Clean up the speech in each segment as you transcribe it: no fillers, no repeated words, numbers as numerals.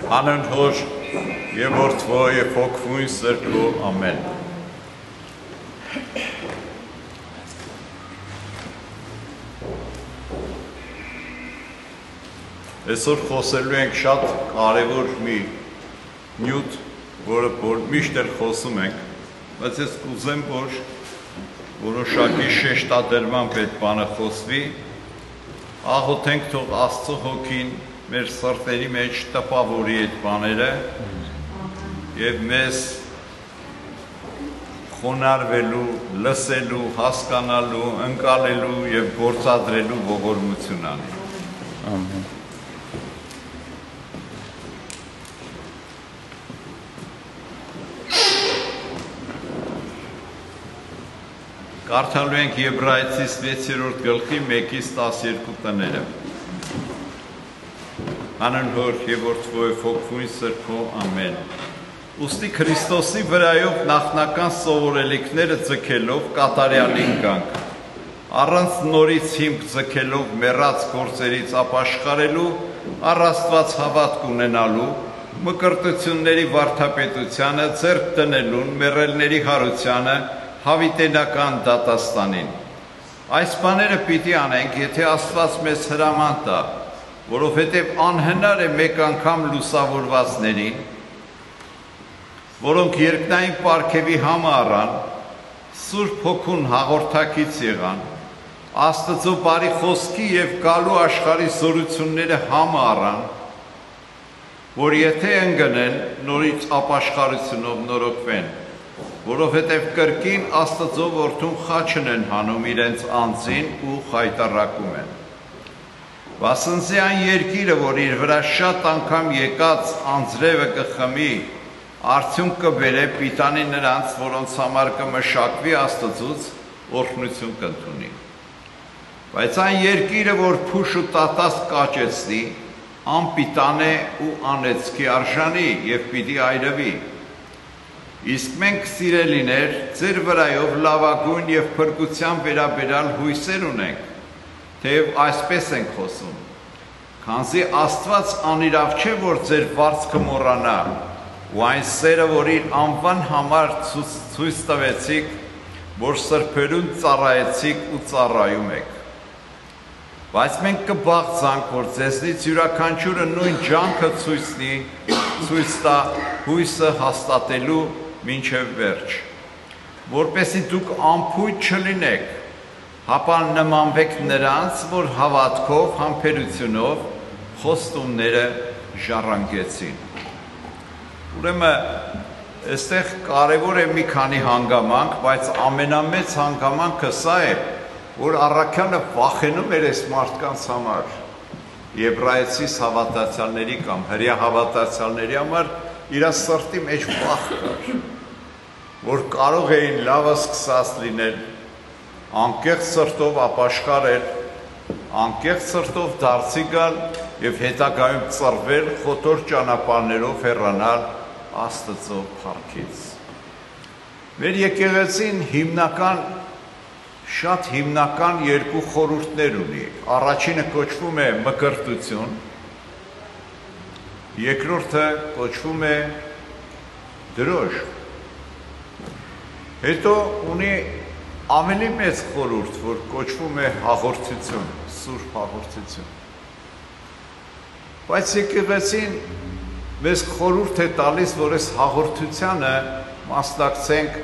Հանուն Հոր և Որդվո և Հոգվույն Սրբո, ամեն։ Այսօր խոսելու ենք շատ կարևոր մի նյութ, որը միշտ էլ խոսում ենք, բայց ես կուզեմ, որ որոշակի շեշտադրմամբ այդ բանը խոսվի, աղոթենք թող Աստծո հոգին մեր սրտերի մեջ տպավորի այդ բաները և մեզ խոնարհվելու, լսելու, հասկանալու, ընկալելու և գործադրելու ողորմություն անի։ Ամեն։ Կարդալու ենք Եբրայեցիս 6-րդ գլխի 1-ից 12 տները։ Հանուն Հոր և Որդվո և Հոգվույն Սրբո, ամեն։ Ուստի Քրիստոսի վրայով նախնական սովորելիքները ձգելով կատարյալին գանք, առանց նորից հիմք ձգելով մեռած գործերից ապաշխարելու, առ Աստված հավատք ունենալու, մկրտությունների վարդապետությանը, ձեռք դնելուն, մեռելների հարությանը, հավիտենական դատաստանին։ Այս բաները պիտի անենք, եթե Աստված մեզ հրաման տա, որովհետև անհնար է մեկ անգամ լուսավորվածներին, որոնք երկնային պարգևի համը առան, Սուրբ Հոգուն հաղորդակից եղան, Աստծո բարի խոսքի և գալու աշխարհի զորությունները համը առան, որ եթե ընկնեն, նորից ապաշխարությունով նորոգվեն, որովհետև կրկին Աստծո որդուն խաչն են հանում իրենց անձին ու խայտառակում են։ Վասնզի այն երկիրը, որ իր վրա շատ անգամ եկած անձրևը կխմի, արդյունք կբերե պիտանի նրանց, որոնց համար կմշակվի Աստծուց, օրհնություն կընդունի։ Բայց այն երկիրը, որ փուշ ու տատաս կաճեցնի, անպիտան է ու անեծքի արժանի և պիտի այրվի։ Իսկ մենք սիրելիներ, ձեր վրայով լավագույն և փրկության վերաբերյալ հույսեր ունենք, թեև այսպես ենք խոսում, քանզի Աստված անիրավ չէ, որ ձեր վարձքը մոռանա, ու այն սերը, որ իր անվան համար ցույց տվեցիք, որ սրբերուն ծառայեցիք ու ծառայում եք։ Բայց մենք կբաղձանք, որ ձեզնից յուրաքանչյուրը նույն ջանքը ցույց տա հույսը հաստատելու մինչև վերջ, որպեսզի դուք անփույթ չլինեք, հապա նմանվեք նրանց, որ հավատքով, համբերությունով խոստումները ժառանգեցին։ Ուրեմն, այստեղ կարևոր է մի քանի հանգամանք, բայց ամենամեծ հանգամանքը սա է, որ առաքյալը վախենում էր այս մարդկանց համար, Եբրայեցիս հավատացյալների կամ հրեա հավատացյալների համար իր սրտի մեջ վախ կար, որ կարող էին լավը սկսած լինել, անկեղծ սրտով ապաշխարել, անկեղծ սրտով դարձի գալ և հետագայում ծռվել, խոտոր ճանապարհներով հեռանալ Աստծո փառքից։ Մեր եկեղեցին շատ հիմնական երկու խորհուրդներ ունի։ Առաջինը կոչվում է մկրտություն, երկրորդը կոչվում է դրոշ։ Հետո ունի ավելի մեծ խորհուրդ, որ կոչվում է հաղորդություն, սուրբ հաղորդություն։ Բայց եկեղեցին մեզ խորհուրդ է տալիս, որ այս հաղորդությանը մասնակցենք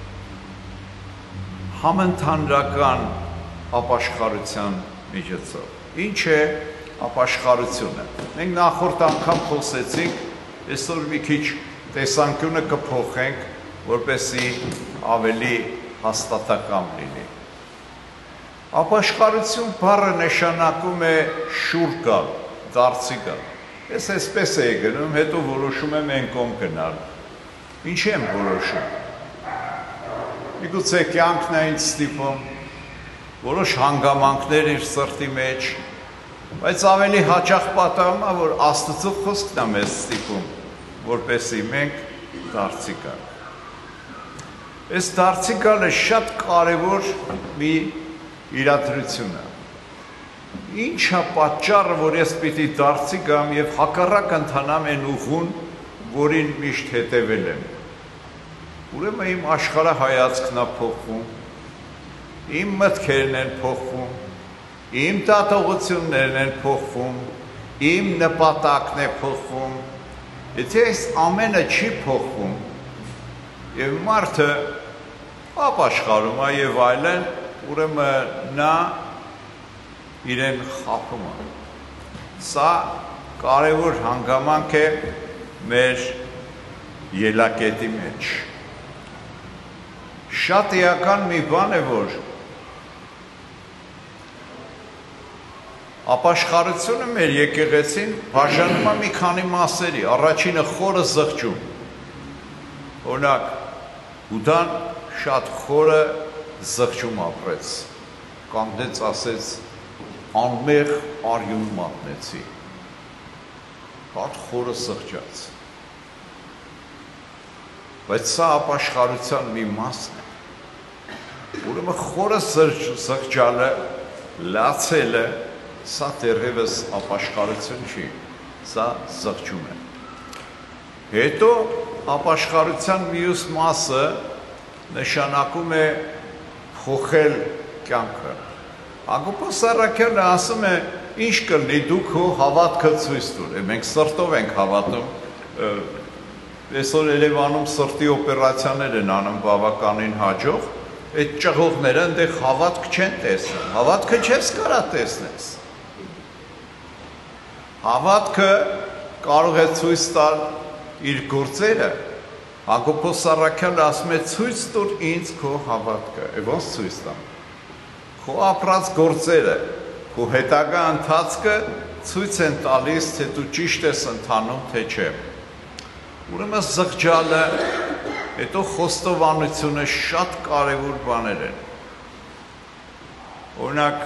համընդհանրական ապաշխարության միջոցով։ Ինչ է ապաշխարությունը։ Մենք նախորդ անգամ խոսեցինք, այսօր մի քիչ տեսանկյունը կփոխենք, որպեսզի ավելի հաստատակամ լինի։ Ապաշխարություն բառը նշանակում է շուռ գալ, դարձի գալ։ Ես այսպես էի գնում, հետո որոշում եմ այն կողմ գնալ։ Ինչի եմ որոշում։ Միգուցե կյանքն է ինձ ստիպում, որոշ հանգամանքներ իր սրտի մեջ, բայց ավելի հաճախ պատահում է, որ Աստծո խոսքն է մեզ ստիպում, որպեսզի մենք դարձի գանք։ Այս դարձի գալը շատ կարևոր մի իրադրություն է։ ինչ է պատճառը, որ ես պիտի դարձի գամ եւ հակառակ ընթանամ այն ուղուն, որին միշտ հետևել եմ։ Ուրեմն իմ աշխարհայացքն է փոխվում, իմ մտքերն են փոխվում, իմ դատողություններն են փոխվում, իմ նպատակն է փոխվում։ Եթե այս ամենը չի փոխվում, եւ մարդը ապաշխարում է եւ այլն, ուրեմն նա իրեն խափում է։ Սա կարևոր հանգամանք է մեր ելակետի մեջ։ Շատ էական մի բան է, որ ապաշխարությունը մեր եկեղեցին բաժանում է մի քանի մասերի։ Առաջինը խորը զղջում։ Օրինակ, Հուդան շատ խորը զղջում ապրեց, կանգնեց, ասեց, անմեղ արյուն մատնեցի, շատ խորը զղջաց։ Բայց սա ապաշխարության մի մասն է։ Ուրեմն խորը զղջալը, լացելը, սա դեռևս ապաշխարություն չի, սա զղջում է։ Հետո ապաշխարության մյուս մասը նշանակում է փոխել կյանքը։ Հակոբոս Առաքյալը ասում է, ինչ կլինի դու քո հավատքը ցույց տուր։ Մենք սրտով ենք հավատում, այսօր Երևանում սրտի օպերացիաներ են անում բավականին հաջող, այդ ճղողները այնտեղ հավատք չեն տեսնում, հավատքը չես կարա տեսնես։ Հավատքը կարող է ցույց տալ իր գործերը, Հակոբոս Առաքյալը ասում է ցույց տուր ինձ քո հավատքը, ոնց ցույց տամ։ Քո ապրած գործերը, քո հետագա ընթացքը ցույց են տալիս, թե դու ճիշտ ես ընթանում, թե չէ։ Ուրեմն զղջալը, հետո խոստովանությունը շատ կարևոր բաներ են։ Օրինակ,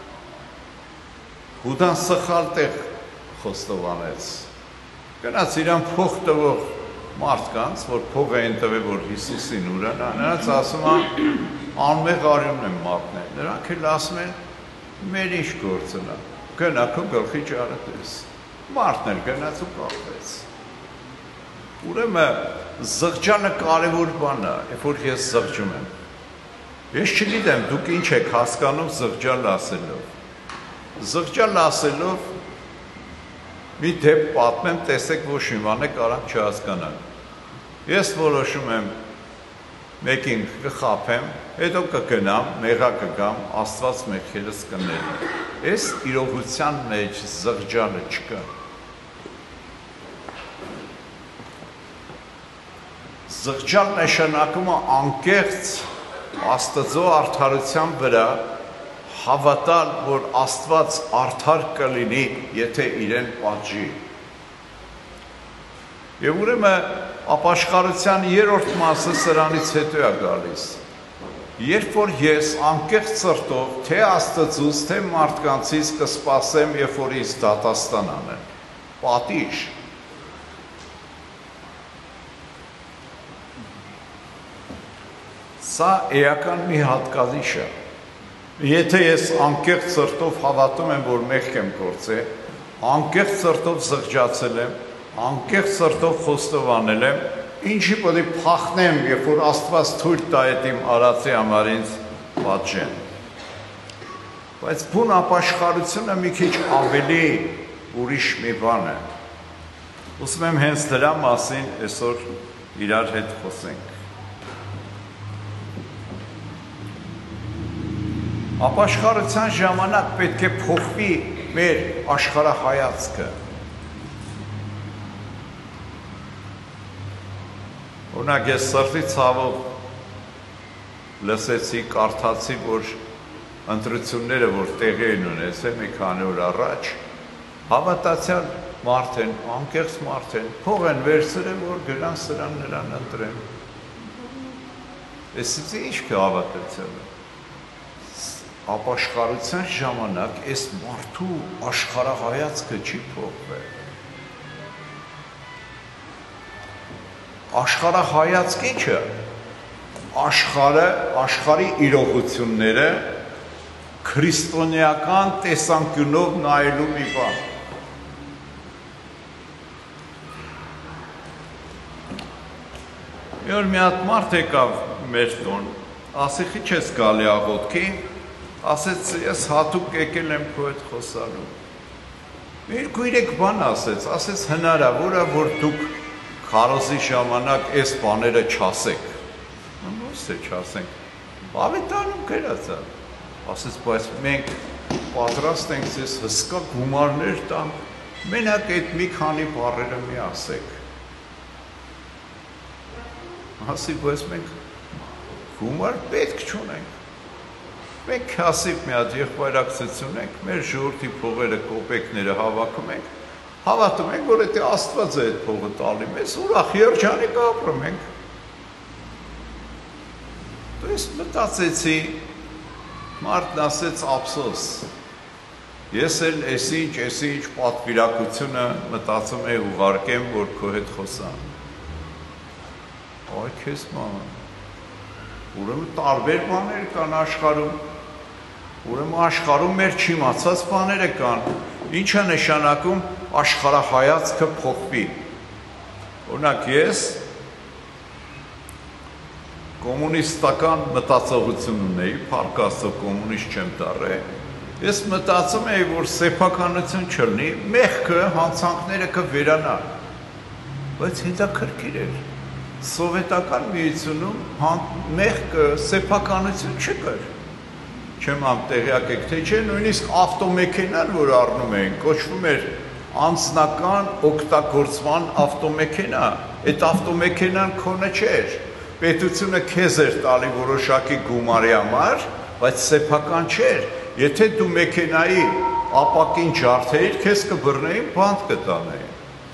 Հուդան սխալ տեղ խոստովանեց։ Գնաց իրան փող տվող մարդկանց, որ փող էին տվել, որ Հիսուսին ուրանա, նրանց ասում է, անմեղ արյուն եմ մատնել։ Նրանք էլ ասում են, մեր ինչ գործն է, գնա քո գլխի ճարը տես։ Մարդն էլ գնաց ու կախվեց։ Ուրեմն զղջալը կարևոր բան է, երբ որ ես զղջում եմ։ Ես չգիտեմ, դուք ինչ եք հասկանում զղջալ ասելով։ Զղջալ ասելով մի դեպք պատմեմ, տեսեք ոչ մի բան է կարամ չհասկանալ։ Ես որոշում եմ մեկին կխափեմ, հետո կգնամ, մեղա կգամ, Աստված մեղքերս կներնի։ Այս իրողության մեջ զղջալը չկա։ Զղջալ նշանակում է անկեղծ Աստծո արդարության վրա հավատալ, որ Աստված արդար կլինի, եթե իրեն պատժի։ Եվ ուրեմն ապաշխարության երրորդ մասը սրանից հետո է գալիս։ Երբ որ ես անկեղծ սրտով, թե Աստծուց, թե մարդկանցից կսպասեմ, երբ որ ինձ դատաստան անեն, պատիժ։ Սա էական մի հատկանիշ է։ Եթե ես անկեղծ սրտով հավատում եմ, որ մեղք եմ գործել, անկեղծ սրտով զղջացել եմ, անկեղծ սրտով խոստովանել եմ, ինչի պետք է փախնեմ, երբ որ Աստված թույլ տա այդ իմ արածի համար ինձ պատժեն։ Բայց բուն ապաշխարությունը մի քիչ ավելի ուրիշ մի բան է։ Ուզում եմ հենց դրա մասին այսօր իրար հետ խոսենք։ Ապաշխարության ժամանակ պետք է փոխվի մեր աշխարհայացքը։ Օրինակ ես սրտի ցավով լսեցի, կարդացի, որ ընտրությունները, որ տեղի են ունեցել մի քանի օր առաջ, հավատացյալ մարդ են, անկեղծ մարդ են, փող են վերցրել, որ գնան սրան նրան ընտրեն։ Այսինքն ինչ կա հավատացյալը։ Ապաշխարության ժամանակ այս մարդու աշխարհայացքը չի փոխվել։ Աշխարհայացք ի՞նչ է։ Աշխարհի իրողությունները քրիստոնեական տեսանկյունով նայելու մի բան։ Մի օր մի հատ մարդ եկավ մեր տուն, ասի խի չես գալի աղոթքի, ասեց ես հատուկ եկել եմ քո հետ խոսալու։ Երկու-երեք բան ասեց հնարավոր է որ դուք քարոզի ժամանակ այս բաները չասեք։ Ոնց է չասենք։ Ավետարանում գրած է։ Ասեց բայց մենք պատրաստ ենք ձեզ հսկա գումարներ տանք, մենակ այդ մի քանի բառերը մի ասեք։ Ասի բայց մենք գումար պետք չունենք։ Մենք հասիվ մի հատ եղբայրակցություն ենք, մեր ժողովրդի փողերը, կոպեկները հավաքում ենք, հավատում ենք, որ դա Աստված է այդ փողը տալի մեզ, ուրախ երջանիկ ապրում ենք։ Ես մտածեցի, մարդն ասեց ափսոս։ Ես էլ այսինչ պատվիրակությունը մտածում եմ ուղարկեմ, որ քո հետ խոսամ։ Այ քեզ ման։ Ուրեմն տարբեր բաներ կան աշխարհում։ Ուրեմն աշխարհում մեր չիմացած բաները կան։ Ինչ է նշանակում աշխարհայացքը փոխվի։ Օրինակ ես կոմունիստական մտածողություն ունեի, փառք Աստծո կոմունիստ չեմ դառել։ Ես մտածում էի, որ սեփականություն չլինի, մեղքը, հանցանքները կվերանան։ Բայց հետաքրքիր էր։ Սովետական միությունում մեղքը, սեփականություն չկար։ Չեմ տեղյակ եք, թե չէ, նույնիսկ ավտոմեքենան, որ առնում էին, կոչվում էր անձնական օգտագործման ավտոմեքենա։ Այդ ավտոմեքենան քոնը չէր։ Պետությունը քեզ էր տալի որոշակի գումարի համար, բայց սեփական չէր։ Եթե դու մեքենայի ապակին ջարդեիր, քեզ կբռնեին, բանտ կտանեին։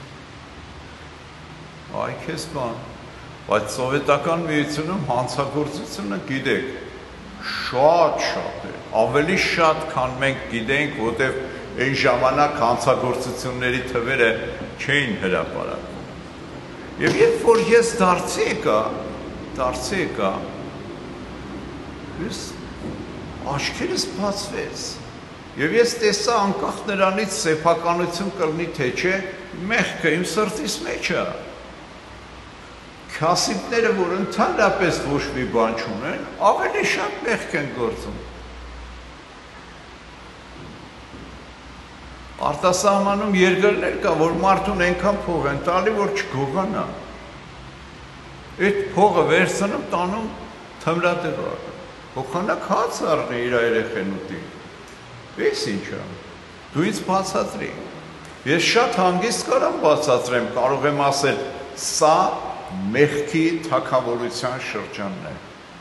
Այ քեզ բան։ Բայց սովետական միությունում հանցագործությունը գիտեք, շատ է, ավելի շատ, քան մենք գիտենք, որտեղ այն ժամանակ հանցագործությունների թվերը չէին հրապարակվում։ Եվ երբ որ ես դարձի եկա, ես աչքերս բացվեց, եւ ես տեսա անկախ նրանից սեփականություն կլինի թե չէ, մեղքը իմ սրտիս մեջ է։ Քասիպները, որ ընդհանրապես ոչ մի բան չունեն, ավելի շատ մեղք են գործում։ Արտասահմանում երկրներ կա, որ մարդուն այնքան փող են տալի, որ չգողանա։ Այդ փողը վերցնում տանում թմրատեղ առնում։ Հոգանակ հաց առնի իր երեխեն ուտի։ Ես ինչ եմ, դու ինձ բացատրի։ Ես շատ հանգիստ կարամ բացատրեմ, կարող եմ ասել, սա մեղքի թագավորության շրջանն է։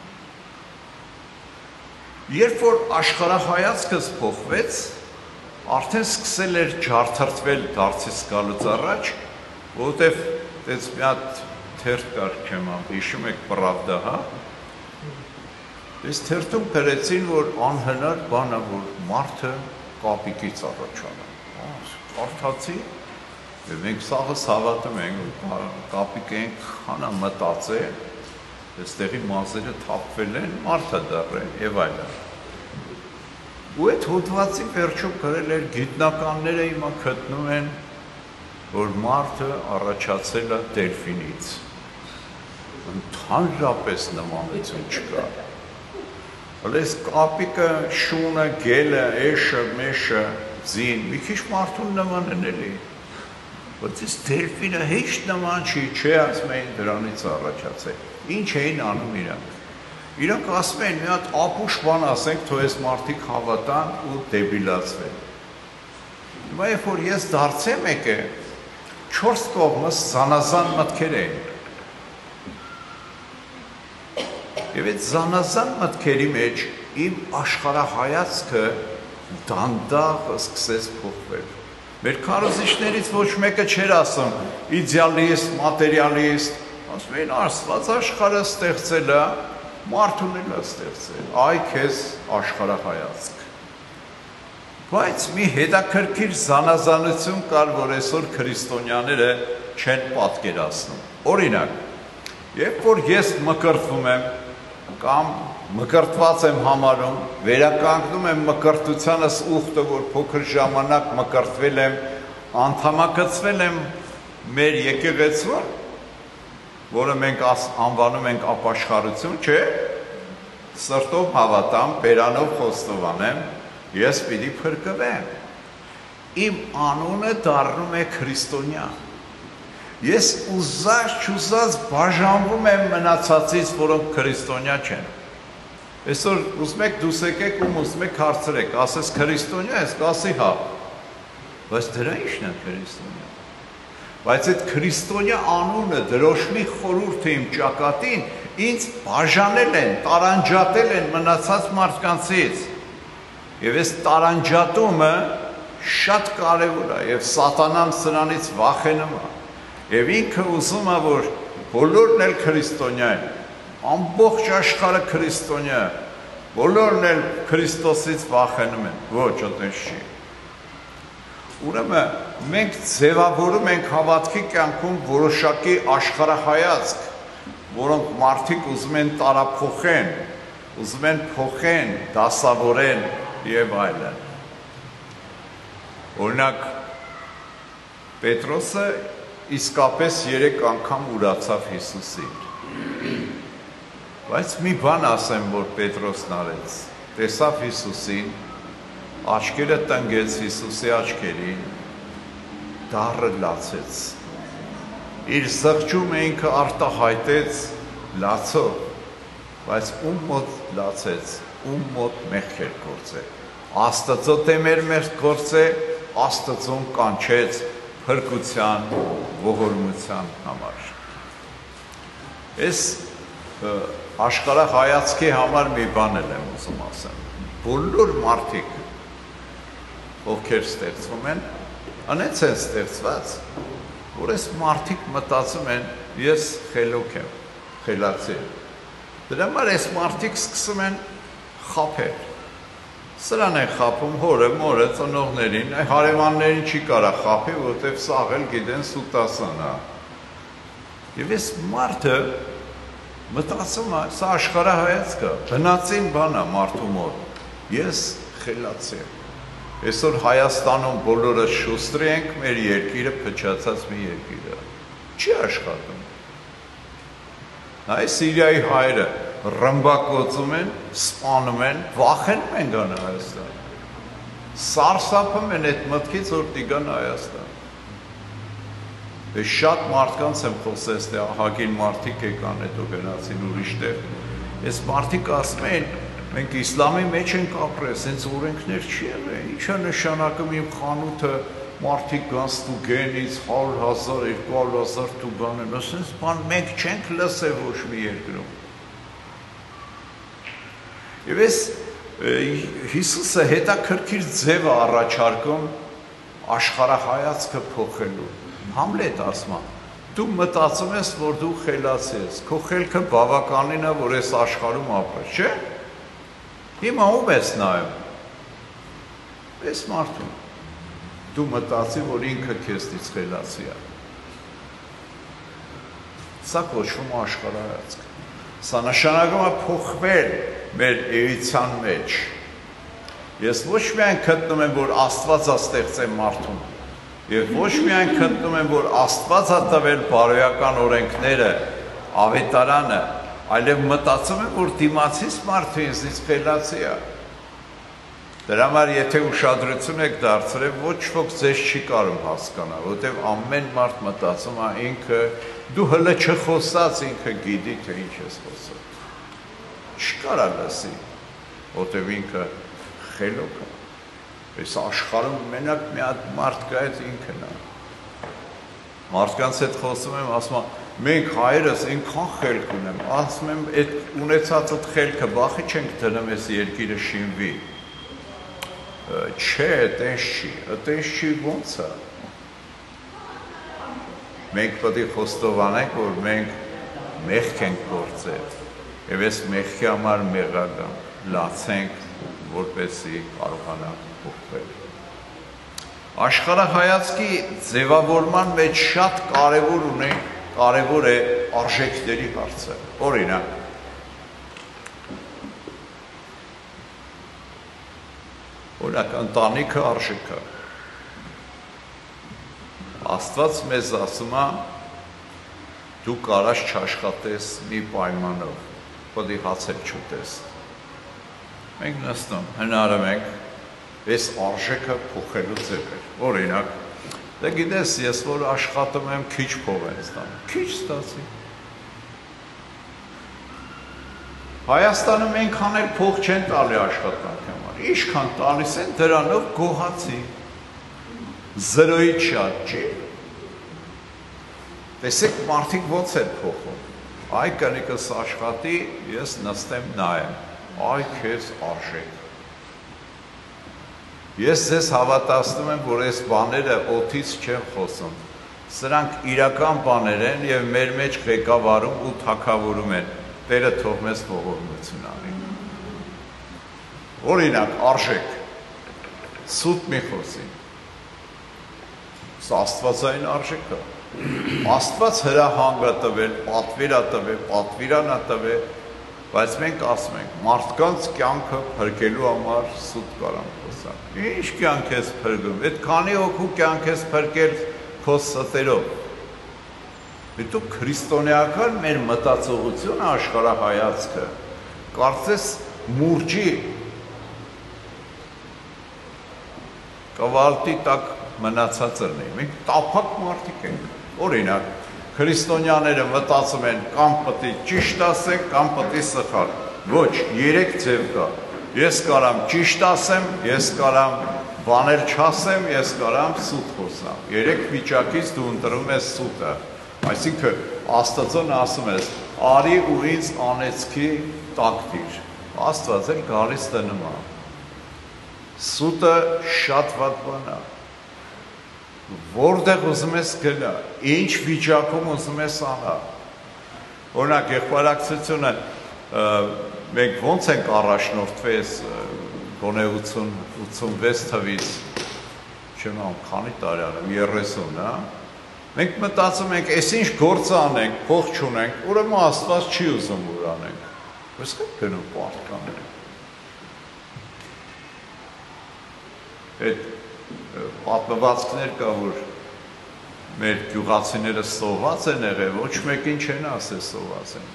Երբ որ աշխարհայացքս փոխվեց, արդեն սկսել էր ջարդրտվել դարձից գալուց առաջ, որովհետև այդպես մի հատ թերթ կար չեմ հիշում եք Պրավդա, հա։ Այս թերթում գրեցին, որ անհնար բան է, որ մարդը կապիկից առաջանա։ Կարդացի, եւ մենք սաղս հավատում ենք, կապիկ ենք խանա մտածել, այստեղի մազերը թափվել են, մարդը դառել եւ այլն։ Ու այդ հոդվածի վերջում գրել էր գիտնականները հիմա գտնում են, որ մարդը առաջացել է դելֆինից։ Ընդհանրապես նմանություն չկա։ Այս կապիկը, շունը, գելը, էշը, մեշը, ձին, մի քիչ մարդուն նման են էլի։ Բայց այս դելֆինը հեշտ նման չի, չէ ասում էին դրանից առաջացել։ Ինչ էին անում իրանք։ Իրանք ասում են մի հատ ապուշ բան ասենք, թող այս մարդիկ հավատան ու դեբիլացվեն։ Հիմա երբ որ ես դարձեմ եկե, 4 կողմս զանազան մտքեր էին։ Եվ այդ զանազան մտքերի մեջ իմ աշխարհայացքը դանդաղ սկսեց փոխվել։ Մեր քարոզիչներից ոչ մեկը չէր ասում իդեալիստ, մատերիալիստ, ասում էին Աստված աշխարհը ստեղծել է, մարդուն էլ է ստեղծել, այ քեզ աշխարհայացք։ Բայց մի հետաքրքիր զանազանություն կար, որ այսօր քրիստոնյաները չեն պատկերացնում։ Օրինակ, երբ որ ես մկրտվում եմ, կամ մկրտված եմ համարում, վերականգնում եմ մկրտությանս ուխտը, որ փոքր ժամանակ մկրտվել եմ, անդամակցվել եմ մեր եկեղեցուն, որը մենք անվանում ենք ապաշխարություն, չէ, սրտով հավատամ, բերանով խոստովանեմ, ես պիտի փրկվեմ, իմ անունը դառնում է քրիստոնյա, ես ուզած չուզած բաժանվում եմ մնացածից, որոնք քրիստոնյա չեն, այսօր ուզում եք դուս եկեք ու ուզում եք հարցրեք, ասես քրիստոնյա ես, կասի հա, բայց դրա ի՞նչն է քրիստոնյա, բայց այդ քրիստոնյա անունը դրոշմի խորհուրդը իմ ճակատին ինձ բաժանել են, տարանջատել են մնացած մարդկանցից եւ այս տարանջատումը շատ կարևոր է եւ սատանան սրանից վախենում է եւ ինքը ուզում է որ բոլորն էլ քրիստոնյա են, ամբողջ աշխարհը քրիստոնյա է, բոլորն էլ Քրիստոսից վախենում են, ոչ այդպես չի։ Ուրեմն մենք ձևավորում ենք հավատքի կյանքում որոշակի աշխարհայացք, որոնք մարդիկ ուզում են տարափոխեն, ուզում են փոխեն, դասավորեն եւ այլն։ Օրինակ Պետրոսը իսկապես 3 անգամ ուրացավ Հիսուսին։ Բայց մի բան ասեմ, որ Պետրոսն արեց, տեսավ Հիսուսին, աչքերը տնկեց Հիսուսի աչքերին, դառը լացեց, իր զղջումը ինքը արտահայտեց լացով, բայց ում մոտ լացեց, ում մոտ մեղք էր գործել, Աստծո դեմ էր մեղք գործել, Աստծուն կանչեց փրկության, ողորմության համար։ Այս աշխարհայացքի համար մի բան եմ ուզում ասեմ, բոլոր մարդիկ ովքեր ստեղծվում են, անենց են ստեղծված, որ այս մարդիկ մտածում են, ես խելոք եմ, խելացի եմ։ Դրա համար այս մարդիկ սկսում են խաբել։ Սրան են խաբում հորը, մորը, ծնողներին, հարևաններին չի կարա խաբի, որտև սաղ էլ գիտեն սուտասան է։ Եվ այս մարդը մտածում է, սա աշխարհայացքը, բնածին բան է մարդու մոտ, ես խելացի եմ։ Այսօր Հայաստանում բոլորը շուստրի ենք, մեր երկիրը փչացած մի երկիր է, չի աշխատում։ Նայ Սիրիայի հայերը ռմբակոծում են, սպանում են, վախենում են գան Հայաստան։ Սարսափում են այդ մտքից, որ տիգան Հայաստան։ Շատ մարդկանց եմ խոսել, թե ահագին մարդիկ եկան, հետո գնացին ուրիշ տեղ։ Այս մարդիկ ասում են, մենք իսլամի մեջ ենք ապրել, սենց օրենքներ չի եղել, ինչ է նշանակում իմ խանութը մարդիկ գան ստուգենից 100,000, 200,000 տուգան են, ասենց բան մենք չենք լսել ոչ մի երկրում։ Եվ այս Հիսուսը հետաքրքիր ձև է առաջարկում աշխարհայացքը փոխելու։ Համլետ ասում է, դու մտածում ես, որ դու խելացի ես, քո խելքը բավականին է, որ այս աշխարհում ապրես, չէ՞։ Հիմա ում ես նայում, ես մարդում, դու մտածի, որ ինքը քեզնից խելացի է, սա կոչվում է աշխարհայացք, սա նշանակում է փոխվել մեր էության մեջ, ես ոչ միայն գտնում եմ, որ Աստված է ստեղծել մարդուն, եւ ոչ միայն գտնում եմ, որ Աստված է տվել բարոյական օրենքները, ավետարանը, այլև մտածում եմ, որ դիմացից մարդը ինձնից խելացի է։ Դրա համար եթե ուշադրություն եք դարձրել, ոչ ոք ձեզ չի կարող հասկանալ, որտեղ ամեն մարդ մտածում է ինքը, դու հələ չխոսած ինքը գիտի, թե ինչ ես խոսում։ Չկարա լսի, որտեղ ինքը խելոք է։ Այս աշխարհում մենակ մի հատ մարդ կա, այդ ինքն է։ Մարդկանց հետ խոսում եմ, ասում եմ, մենք հայերս ինքան խելք ունեմ, ասում եմ, այդ ունեցած այդ խելքը բախի չենք դնում այս երկիրը շինվի։ Չէ, այդպես չի ոնց է։ Մենք պետք է խոստովանենք, որ մենք մեղք ենք գործել, եւ այս մեղքի համար մեղական լացենք, որպեսզի կարողանանք փոխվել։ Աշխարհայացքի ձևավորման մեջ շատ կարևոր է արժեքների հարցը։ Օրինակ, Օրինակ ընտանիքը արժեք է։ Աստված մեզ ասում է դու կարաս չաշխատես մի պայմանով, պետք է հացել չուտես։ Մենք նստում հնարում ենք այս արժեքը փոխելու ձևեր։ Օրինակ, դե գիտես, ես որ աշխատում եմ քիչ փող եմ ստանում, քիչ ստացի։ Հայաստանում այնքան էլ փող չեն տալի աշխատանքի համար, ինչքան տալիս են դրանով գոհացի, զրոյից շատ չի։ Տեսեք մարդիկ ոնց են փոխում, այ կնիկս աշխատի, ես նստեմ նայեմ, այ քեզ արժեք։ Ես ձեզ հավատացնում եմ, որ այս բաները օդից չեն խոսում, սրանք իրական բաներ են և մեր մեջ ղեկավարում ու թագավորում են, Տերը թող մեզ ողորմություն անի։ Օրինակ, արժեք, սուտ մի խոսի, սա աստվածային արժեք է, Աստված հրահանգ է տվել, պատվիր է տվել, պատվիրան է տվել, բայց մենք ասում ենք, մարդկանց կյանքը փրկելու համար սուտ կարամ խոսանք։ Ինչ կյանք ես փրկում, այդ քանի հոգու կյանք ես փրկել քո ստերով։ Դու քրիստոնեական մեր մտածողությունը, աշխարհայացքը, կարծես մուրճի կավալտի տակ մնացած լինի։ Մենք տափակ մարդիկ ենք։ Օրինակ, քրիստոնյաները մտածում են կամ պետք է ճիշտ ասեն, կամ պետք է սխալ։ Ոչ, երեք ձև կա։ Ես կարամ ճիշտ ասեմ, ես կարամ բաներ չասեմ, ես կարամ սուտ խոսամ։ Երեք վիճակից դու ընտրում ես սուտը։ Այսինքն Աստծուն ասում ես, արի ու ինձ անեծքի տակ դիր։ Աստված էլ գալիս դնում է։ Սուտը շատ վատ բան է։ Որտեղ ուզում ես գնա, ինչ վիճակում ուզում ես անա։ Օրինակ եղբայրակցությունը մենք ոնց ենք առաջնորդվես գոնե 86 թվից, չեմ ամ քանի տարի անեմ, 30, հա։ Մենք մտածում ենք, այս ինչ գործ անենք, փող չունենք, ուրեմն Աստված չի ուզում որ անենք։ Ո՞ս գնում պարտքաներ։ Այդ պատմվածքներ կա, որ մեր գյուղացիները սոված են եղել, ոչ մեկին չեն ասել սոված են։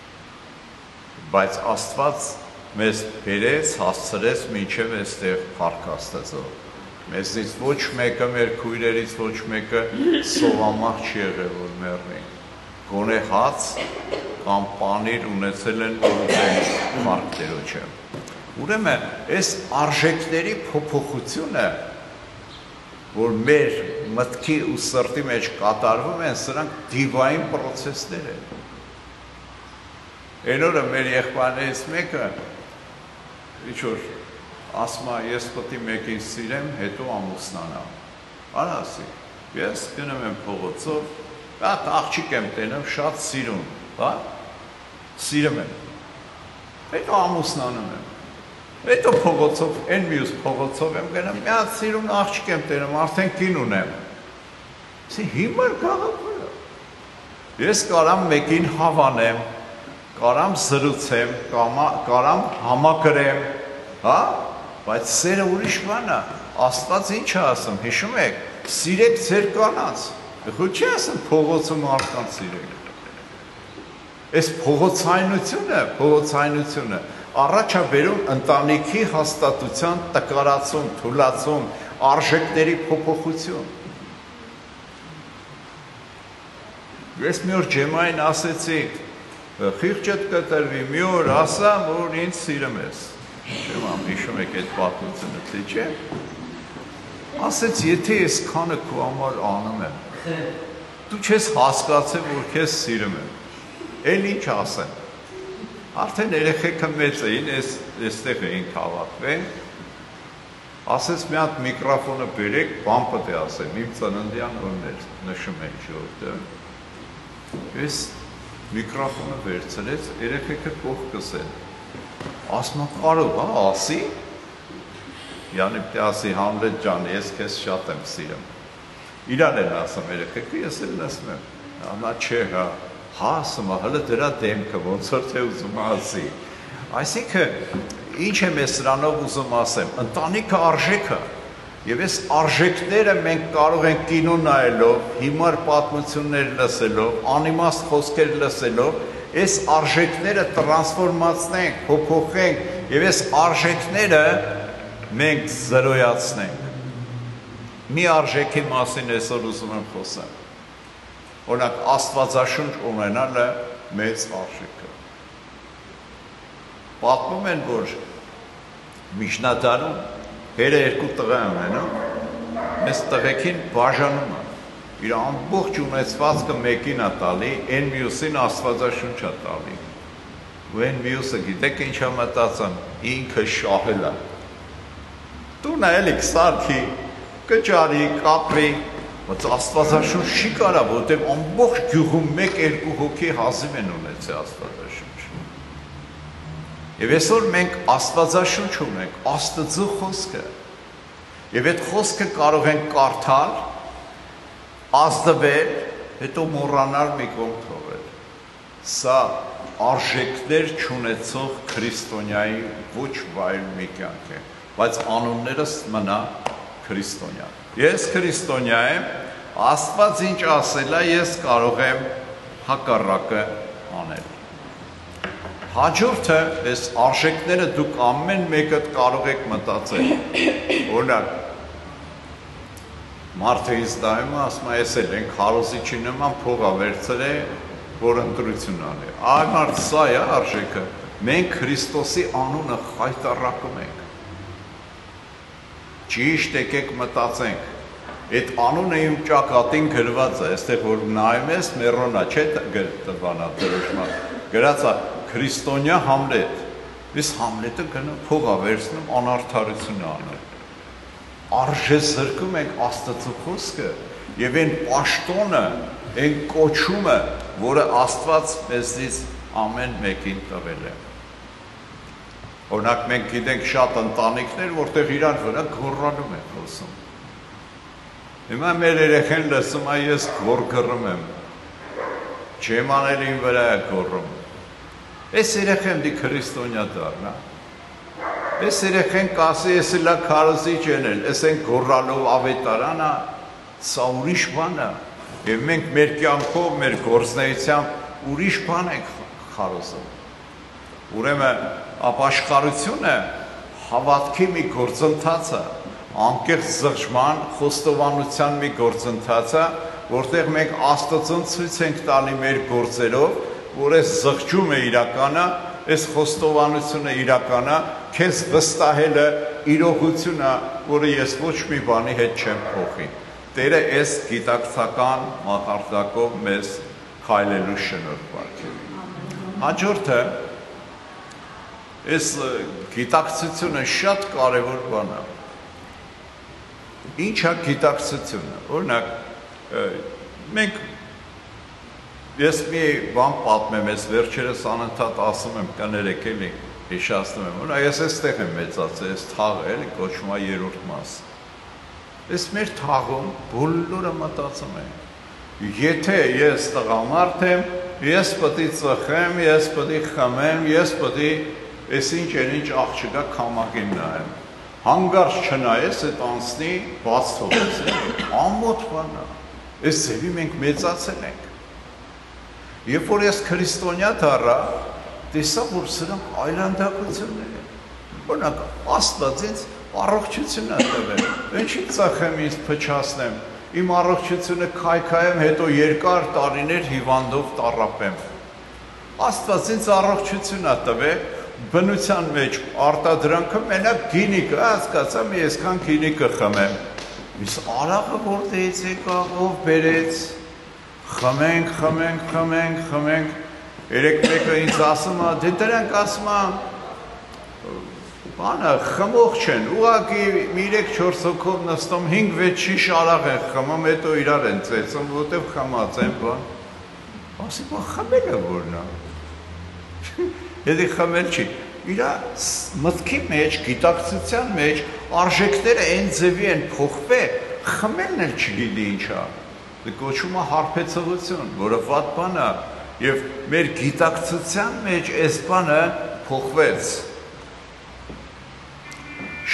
Բայց Աստված մեզ բերեց, հասցրեց մինչև այստեղ փառք Աստծո։ Մեզնից ոչ մեկը, մեր քույրերից ոչ մեկը սովամահ չի եղել, որ մեռնի։ Գոնե հաց կամ պանիր ունեցել են փառք Տերոջը։ Ուրեմն այս արժեքների փոփոխությունը, որ մեր մտքի ու սրտի մեջ կատարվում են, սրանք դիվային պրոցեսներ են։ Այն օրը մեր եղբայրներից մեկը ինչ-որ ասում է, ես պետք է մեկին սիրեմ, հետո ամուսնանամ։ Արասի, ես գնում եմ փողոցով, այդ աղջիկ եմ տենում, շատ սիրում, հա? Սիրում եմ։ Հետո ամուսնանում եմ։ Հետո փողոցով, այն մյուս փողոցով եմ գնում, մի հատ սիրուն աղջիկ եմ տենում, արդեն կին ունեմ։ Հիմար գաղափար է։ Ես կարամ մեկին հավանեմ, կարամ զրուցեմ, կարամ համակրեմ, հա? Բայց սերը ուրիշ բան է, Աստված ինչ է ասում, հիշում եք, սիրեք ձեր կանանց, խո չի ասում փողոցում մարդկանց սիրեք։ Այս փողոցայնությունը առաջ է բերում ընտանիքի հաստատության տկարացում, թուլացում, արժեքների փոփոխություն։ Ես մի օր ջեմային ասեցի, խիղճդ կտրվի, մի օր ասա, որ ինձ սիրում ես։ Չեմ հիշում եք այդ պատմությունը, թե չէ։ Ասեց, եթե ես քանը քո համար անում եմ, դու չես հասկացել, որ քեզ սիրում եմ։ Էլ ինչ ասեմ։ Արդեն երեխեքը մեծ էին, այստեղ էին հավաքվել։ Ասեց մի հատ միկրոֆոնը բերեք, բան պետք է ասեմ, իմ ծննդյան օրն էր, նշում են ժողովուրդը։ Ես միկրոֆոնը վերցրեց, երեխեքը կողքս են։ Ասում եմ, կարող է, ասի։ Յանի պետք է ասի, Համլետ ջան, ես քեզ շատ եմ սիրում։ Իրան են ասում երեխեքը, ես էլ լսում եմ։ Նա չէ, հա, ասում է, հələ դրա դեմքը ոնց որ թե ուզում ասի։ Այսինքն Ինչ եմ ես սրանով ուզում ասեմ, ընտանիքը արժեքը, եւ այս արժեքները մենք կարող ենք կինո նայելով, հիմար պատմություններ լսելով, անիմաստ խոսքեր լսելով, այս արժեքները տրանսֆորմացնենք, փոփոխենք եւ այս արժեքները մենք զրոյացնենք։ Մի արժեքի մասին այսօր ուզում եմ խոսեմ։ Օրինակ Աստվածաշունչ ունենալը մեծ արժեք է։ Պատմում են, որ միջնադարում հերը երկու տղա ունենում, այս տղեկին բաժանում է, իր ամբողջ ունեցվածքը մեկին է տալի, այն մյուսին Աստվածաշունչ է տալի։ Ու այն մյուսը գիտեք ինչ է մտածում, ինքը շահել է։ Տունը էլի կսարքի, կճարի, կապրի, բայց Աստվածաշունչ չի կարա, որտեղ ամբողջ գյուղում մեկ-երկու հոգի հազիվ են ունեցել Աստվածաշունչ։ Եվ այսօր մենք Աստվածաշունչ ունենք, Աստծո խոսքը։ Եվ այդ խոսքը կարող ենք կարդալ, ազդվել, հետո մոռանալ մի կողմ թողել։ Սա արժեքներ չունեցող քրիստոնյայի ոչ վայր մի կյանք է, բայց անուններս մնա քրիստոնյա։ Ես քրիստոնյա եմ, Աստված ինչ ասել է, ես կարող եմ հակառակը անել։ Հաջորդը, այս արժեքները դուք ամեն մեկը կարող եք մտածել։ Օրինակ, մարդը ինձ դայում է, ասում է, ես էլ ենք հարոզիչի նման փողա վերցրել, որ ընտրություն անի։ Այ մարդ սա է արժեքը։ Մենք Քրիստոսի անունը խայտառակում ենք։ Ճիշտ եկեք մտածենք, այդ անունը իմ ճակատին գրված է, այստեղ որ նայում ես, մերոնա չէ տվանա դրոշմա, գրած է քրիստոնյա Համլետ, այս Համլետը գնում փողա վերցնում անարդարություն անել, արժե զրկում ենք Աստծո խոսքը և այն պաշտոնը, այն կոչումը, որը Աստված մեզնից ամեն մեկին տվել է։ Օրինակ մենք գիտենք շատ ընտանիքներ, որտեղ իրար վրա գոռանում են խոսում։ Հիմա մեր երեխեն լսում է ես գոռգռում եմ, չեմ անել իմ վրա է գոռում։ Այս երեխեն դի քրիստոնյա դառնա։ Այս երեխեն կասի ես լա քարոզիչ ենել, ես են գոռալով ավետարանա, սա ուրիշ բան է։ Եվ մենք մեր կյանքով, մեր գործնեությամբ ուրիշ բան ենք քարոզում։ Ուրեմն ապաշխարությունը հավատքի մի գործընթաց է, անկեղծ զղջման, խոստովանության մի գործընթաց է, որտեղ մենք Աստծուն ցույց ենք տալի մեր գործերով, որ այս զղջումը իրական է, այս խոստովանությունը իրական է, քեզ վստահելը իրողություն է, որը ես ոչ մի բանի հետ չեմ փոխի։ Տերը այս գիտակցական մակարդակով մեզ քայլելու շնորհ պարգևի։ Հաջորդը այս գիտակցությունը շատ կարևոր բան է։ Ինչ է գիտակցությունը։ Օրինակ, ես մի բան պատմեմ, ես վերջերս անընդհատ ասում եմ, կներեք էլի, հիշացնում եմ, օրինակ, ես այստեղ եմ մեծացել, այս թաղը էլի կոչվում է երրորդ մաս։ Այս մեր թաղում բոլորը մտածում են։ Եթե ես տղամարդ եմ, ես պետք է ծխեմ, ես պետք է խմեմ, ես պետք է Ես ինչ են ինչ աղջիկա կամակին նայեմ, հանգարց չնայես էտ անցնի բաց թողես է, ամոտ բան է, ես ձևի մենք մեծացել ենք։ Երբ որ ես քրիստոնյա դառա, տեսա, որ սրանք այլանդակություններ են։ Օրինակ, Աստված ինձ առողջություն է տվել, ինչի ծախեմ ինձ փչացնեմ, իմ առողջությունը քայքայեմ, հետո երկար տարիներ հիվանդով տառապեմ։ Աստված ինձ առողջություն է տվել, բնության մեջ արտադրանքը մենակ գինիկը, հասկացամ ես քան գինիկը խմեմ։ Իսկ արաղը որտեղից եկավ, ով բերեց, խմենք, երեք մեկը ինձ ասում է, դե դրանք ասում է, բանը խմող չեն, ուղղակի 3-4 հոգով նստում 5-6 շիշ արաղ են խմում, հետո իրար են ծեծում, որտեղ խմած են, բան։ Ասի, բա խմելը որն է։ Եթե խմել չի, իր մտքի մեջ, գիտակցության մեջ արժեքները այն ձևի են փոխվել, խմելն էլ չգիտի ինչա։ Դա կոչվում է հարբեցողություն, որը վատ բան է, եւ մեր գիտակցության մեջ այս բանը փոխվեց։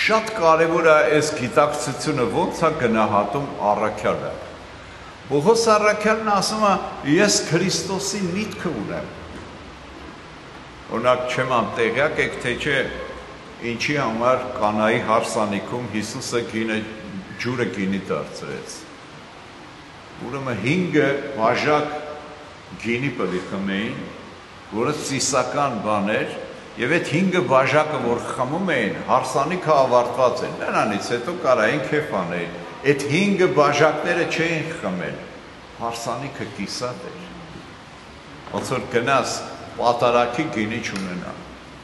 Շատ կարևոր է այս գիտակցությունը ոնց է գնահատում առաքյալը։ Պողոս առաքյալն ասում է, ես Քրիստոսի միտքը ունեմ։ Օրինակ չեմ տեղյակ եք, թե չէ ինչի համար Կանայի հարսանիքում Հիսուսը ջուրը գինի դարձրեց։ Ուրեմն 5 բաժակ գինի պետք է խմեին, որը ծիսական բան էր, եւ այդ 5 բաժակը, որ խմում էին, հարսանիքը ավարտված էր։ Նրանից հետո կարային քեֆ անել։ Այդ 5 բաժակները չէին խմել, հարսանիքը կիսատ էր։ Ոնց որ գնաս պատարակի գինի չունենա։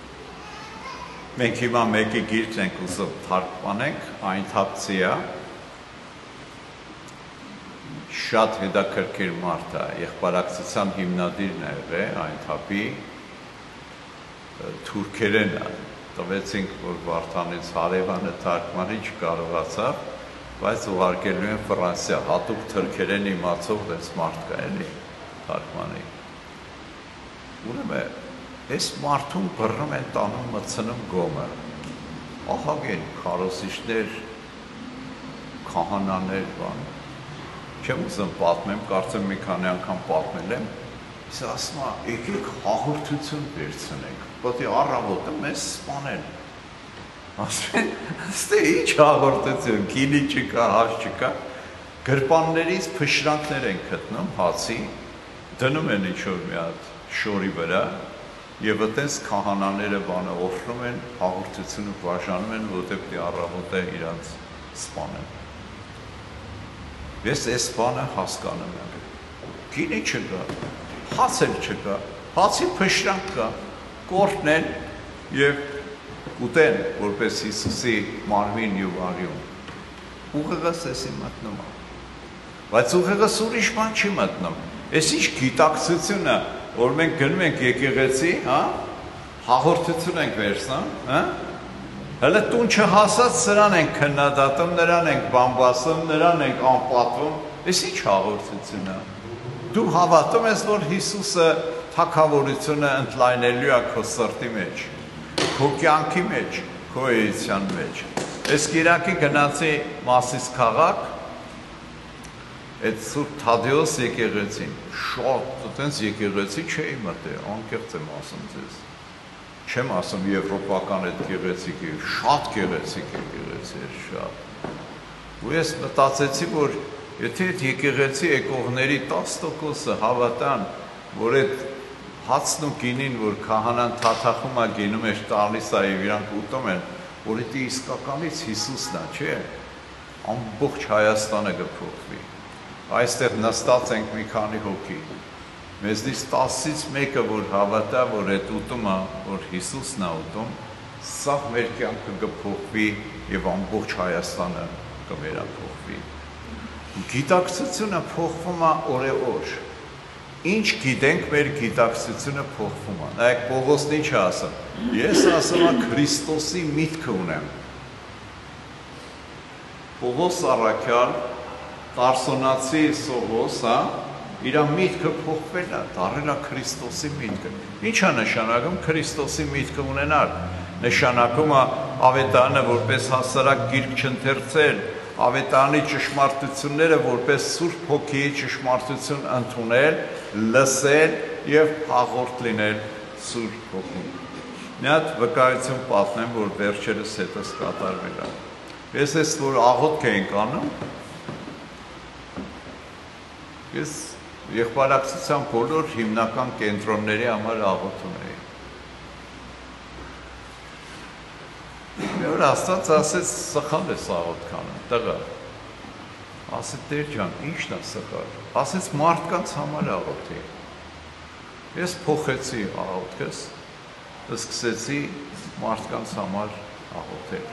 Մենք հիմա մեկի գիրք ենք ուզում թարգմանենք, այն թափցի է, շատ հետաքրքիր մարդ է, եղբարակցության հիմնադիրն է եղել այն թափի, թուրքերեն է, տվեցինք, որ Վարդանից հարևանը թարգմանի չկարողացավ, բայց ուղարկելու են Ֆրանսիա, հատուկ թուրքերեն իմացող դες մարդ կա էլի թարգմանի։ Ուրեմն այս մարդուն բռնում են տանում մտցնում գոմը, ահագին քարոզիչներ, քահանաներ, բան։ Չեմ ուզում պատմեմ, կարծեմ մի քանի անգամ պատմել եմ, իսկ ասում է, եկեք հաղորդություն վերցնենք, պետք է առավոտը մեզ սպանեն։ Ասում են, ստե ինչ հաղորդություն, գինի չկա, հաց չկա, գրպաններից փշրանքներ են գտնում հացի, դնում են ինչ-որ մի հատ շորի վրա, եւ այդպես քահանաները բանը օֆրում են, հաղորդությունը բաժանում են, որտեղ պիտի առավոտը իրանց սպանեն։ Ես այս բանը հասկանում եմ։ Գինի չկա, հաց էլ չկա, հացի փշրանք կա, կորտն են եւ ուտեն, որպես Հիսուսի մարմին եւ արյուն։ Ուղեղը սեսի մտնում է։ Բայց ուղեղը ուրիշ բան չի մտնում։ Այս ինչ գիտակցությունը, որ մենք գնում ենք եկեղեցի, հա, հաղորդություն ենք վերցնում, հա, հələ տուն չհասած սրան ենք քննադատում, նրան ենք բամբասում, նրան ենք անպատվում, այս ինչ հաղորդություն է։ Դու հավատում ես, որ Հիսուսը թագավորությունը ընդլայնելու է քո սրտի մեջ, քո կյանքի մեջ, քո էության մեջ։ Այս կիրակի գնացի Մասիս քաղաք, այդ Սուրբ Թադեոս եկեղեցին, շատ այդպես եկեղեցի չէի մտել, անկեղծ եմ ասում ձեզ։ Չեմ ասում եվրոպական այդ գեղեցիկ է, շատ գեղեցիկ եկեղեցի էր, շատ։ Ու ես մտածեցի, որ եթե այդ եկեղեցի եկողների 10%-ը հավատան, որ այդ հացն ու գինին, որ քահանան թաթախում է գինում է տալիս է եւ իրանք ուտում են, որ դա իսկականից Հիսուսն է, չէ՞։ Ամբողջ Հայաստանը կփոխվի։ Այստեղ նստած ենք մի քանի հոգի։ Մեզնից 10-ից մեկը, որ հավատա, որ այդ ուտումը, որ Հիսուսն է ուտում, սա մեր կյանքը կփոխվի եւ ամբողջ Հայաստանը կվերափոխվի։ Գիտակցությունը փոխվում է օրեօր։ Ինչ գիտենք, մեր գիտակցությունը փոխվում է։ Նայեք, Պողոսն ինչ է ասում։ Ես ասում եմ Քրիստոսի միտքը ունեմ։ Պողոս առաքյալ, Տարսոնացի Սողոս, հա, իր միտքը փոխվել է, դառել է Քրիստոսի միտքը։ Ինչ է նշանակում Քրիստոսի միտքը ունենալ։ Նշանակում է ավետարանը որպես հասարակ գիրք չընթերցել, ավետարանի ճշմարտությունները որպես Սուրբ Հոգիի ճշմարտություն ընդունել, լսել եւ հաղորդ լինել Սուրբ Հոգուն։ Մի հատ վկայություն պատմեմ, որ վերջերս հետս կատարվել է։ Ես ես որ աղոթք էինք անում, ես եղբարակցության բոլոր հիմնական կենտրոնների համար աղոթում էի։ Մի օր Աստված ասեց, սխալ ես աղոթք անում, տղա։ Ասեց, Տեր ջան, ի՞նչն է սխալ։ Ասեց, մարդկանց համար աղոթի։ Ես փոխեցի աղոթքս, սկսեցի մարդկանց համար աղոթել։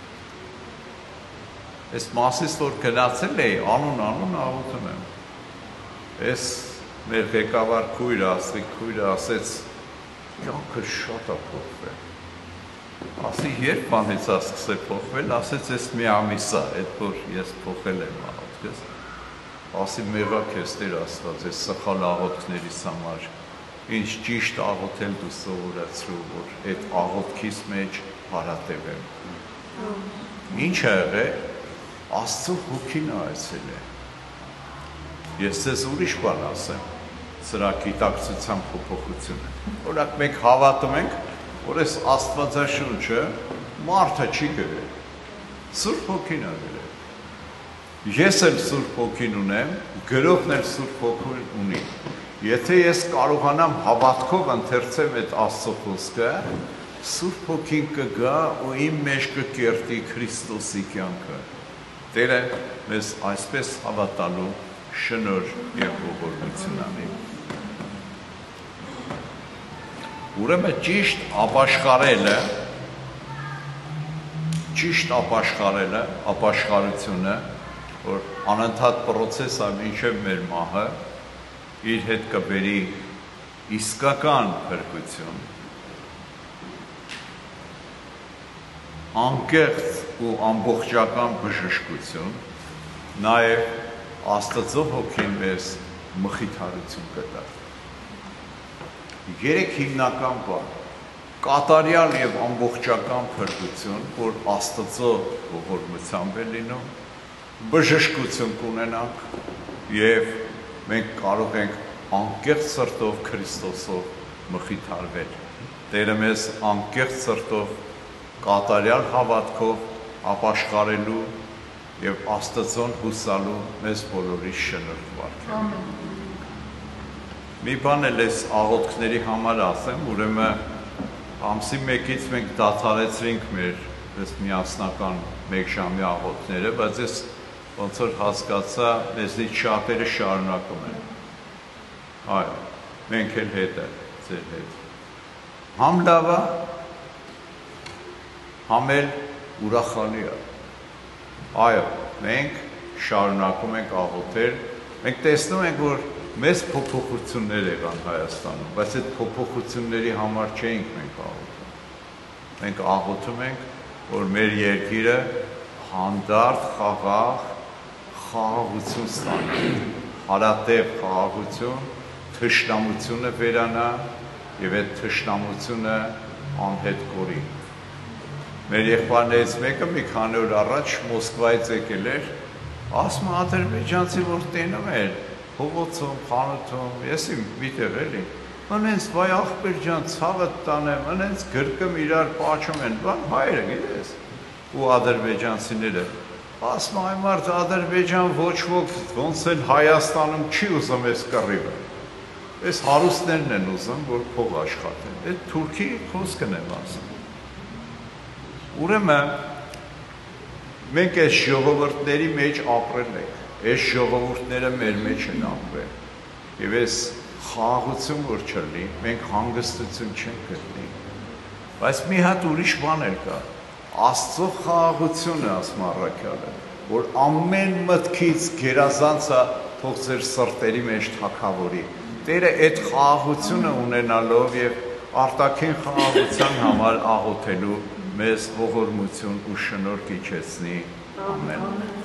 Այս Մասիս որ գնացել էի, անուն աղոթում եմ։ Ես մեր ղեկավար քույրը, Աստղիկ քույրը ասեց, կյանքը շատ է փոխվել։ Ասի, երբ բանից է սկսել փոխվել, ասեց, ես մի ամիս է, այդ որ ես փոխել եմ աղոթքս։ Ասի, մեղա քեզ Տեր Աստված, ես սխալ աղոթքներիս համար, ինչ ճիշտ աղոթել դու սովորեցրու, որ այդ աղոթքիս մեջ հարատևեմ։ Ինչ ա եղել, Աստծո հոգին այցել է։ Ես ձեզ ուրիշ բան ասեմ, սրա գիտակցության փոփոխությունը։ Օրինակ մենք հավատում ենք, որ այս Աստվածաշունչը մարդը չի գրել, Սուրբ Հոգին ա գրել։ Ես էլ Սուրբ Հոգին ունեմ, գրողն էլ Սուրբ Հոգին ունի։ Եթե ես կարողանամ հավատքով ընթերցեմ այդ Աստծո խոսքը, Սուրբ Հոգին կգա ու իմ մեջ կկերտի Քրիստոսի կյանքը։ Տերը մեզ այսպես հավատալու շնորհ եւ ողորմություն անի։ Ուրեմն ճիշտ ապաշխարությունը, որ անընդհատ process է մինչև մեր մահը, իր հետ կբերի իսկական փրկություն, անկեղծ ու ամբողջական բժշկություն, նաև Աստծո հոգին մեզ մխիթարություն կտա։ Երեք հիմնական բան, կատարյալ եւ ամբողջական փրկություն, որ Աստծո ողորմությամբ է լինում, բժշկություն կունենանք եւ մենք կարող ենք անկեղծ սրտով Քրիստոսով մխիթարվել։ Տերը մեզ անկեղծ սրտով կատարյալ հավատքով ապաշխարելու եւ Աստծուն հուսալու մեզ բոլորի շնորհ վարդի։ Մի բան էլ այս աղոթքների համար ասեմ, ուրեմն ամսի 1-ից մենք դադարեցրինք մեր այս միասնական 1 ժամի աղոթքները, բայց ես ոնց որ հասկացա, մեզնից շատերը շարունակում են։ Այո, մենք էլ հետ է, ձեր հետ։ Համ լավ է, համ էլ ուրախալի է։ Այո, մենք շարունակում ենք աղոթել, մենք տեսնում ենք, որ մեծ փոփոխություններ եղան Հայաստանում, բայց այդ փոփոխությունների համար չէինք մենք աղոթում։ Մենք աղոթում ենք, որ մեր երկիրը հանդարտ խաղաղություն ստանի, հարատև խաղաղություն, թշնամությունը վերանա եւ այդ թշնամությունը անհետ կորի։ Մեր եղբայրներից մեկը մի քանի օր առաջ Մոսկվայից եկել էր, ասում է ադրբեջանցի որ տենում էր, փողոցում, խանութում, ես իմ միտեղ էլի, անենց վայ ախպեր ջան, ցավը տանեմ, անենց գրկում իրար պաչում են, բան հայերը գիտես, ու ադրբեջանցիները, ասում է այն մարդ Ադրբեջան ոչ ոք, ոնց էլ Հայաստանում չի ուզում այս կռիվը, այս հարուստներն են ուզում, որ փող աշխատեն, այդ Թուրքի խոսքն եմ ասում։ Ուրեմն մենք այս ժողովուրդների մեջ ապրել ենք, այս ժողովուրդները մեր մեջ են ապրել, եւ այս խաղաղություն որ չլինի, մենք հանգստություն չենք գտնի, բայց մի հատ ուրիշ բան էլ կա, Աստծո խաղաղությունը ասում առաքյալը, որ ամեն մտքից գերազանց է թող ձեր սրտերի մեջ թագավորի, Տերը այդ խաղաղությունը ունենալով եւ արտաքին խաղաղության համար աղոթելու մեզ ողորմություն ու շնորհ կիջեցնի, ամեն։